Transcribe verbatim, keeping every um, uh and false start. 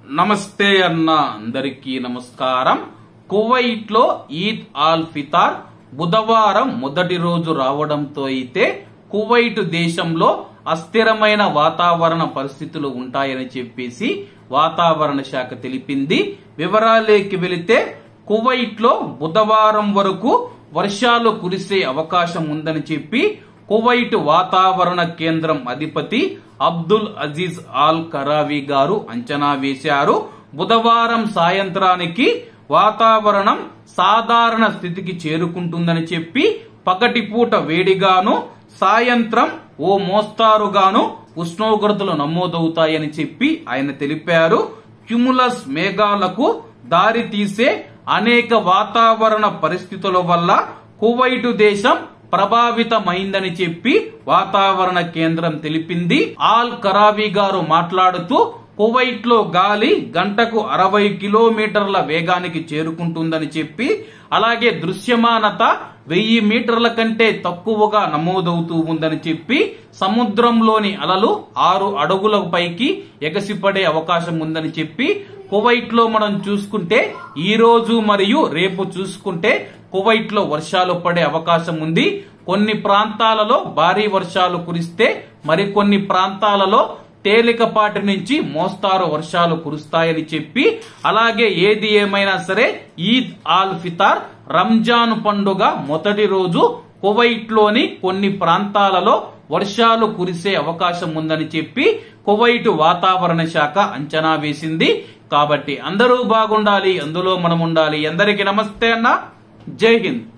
నమస్తే అన్న అందరికీ నమస్కారం. కువైట్ లో ఈద్ ఆల్ ఫితార్ బుధవారం మొదటి రోజు రావడంతో అయితే కువైట్ దేశంలో అస్థిరమైన వాతావరణ పరిస్థితులు ఉంటాయని చెప్పేసి వాతావరణ శాఖ తెలిపింది. వివరాలేకి వెళితే కువైట్ లో బుధవారం వరకు వర్షాలు కురిసే అవకాశం ఉందని చెప్పి కువైట్ వాతావరణ కేంద్రం అధిపతి అబ్దుల్ అజీజ్ ఆల్ కరావి గారు అంచనా వేశారు. బుధవారం సాయంత్రానికి వాతావరణం సాధారణ స్థితికి చేరుకుంటుందని చెప్పి పగటిపూట వేడిగాను సాయంత్రం ఓ మోస్తారుగాను ఉష్ణోగ్రతలు నమోదవుతాయని చెప్పి ఆయన తెలిపారు. క్యుములస్ మేఘాలకు దారి తీసే అనేక వాతావరణ పరిస్థితుల వల్ల కువైట్ దేశం ప్రభావితమైందని చెప్పి వాతావరణ కేంద్రం తెలిపింది. ఆల్ కరావి గారు మాట్లాడుతూ కువైట్ లో గాలి గంటకు అరవై కిలోమీటర్ల వేగానికి చేరుకుంటుందని చెప్పి అలాగే దృశ్యమానత వెయ్యి మీటర్ల కంటే తక్కువగా నమోదవుతూ ఉందని చెప్పి సముద్రంలోని అలలు ఆరు అడుగుల పైకి ఎగసిపడే అవకాశం ఉందని చెప్పి కువైట్ లో మనం చూసుకుంటే ఈ రోజు మరియు రేపు చూసుకుంటే కువైట్ లో వర్షాలు పడే అవకాశం ఉంది. కొన్ని ప్రాంతాలలో భారీ వర్షాలు కురిస్తే మరికొన్ని ప్రాంతాలలో తేలికపాటి నుంచి మోస్తారు వర్షాలు కురుస్తాయని చెప్పి అలాగే ఏది ఏమైనా సరే ఈద్ ఆల్ ఫితార్ రంజాన్ పండుగ మొదటి రోజు కువైట్ లోని కొన్ని ప్రాంతాలలో వర్షాలు కురిసే అవకాశం ఉందని చెప్పి కువైట్ వాతావరణ శాఖ అంచనా వేసింది. కాబట్టి అందరూ బాగుండాలి, అందులో మనం ఉండాలి. అందరికీ నమస్తే అన్న, జై హింద్.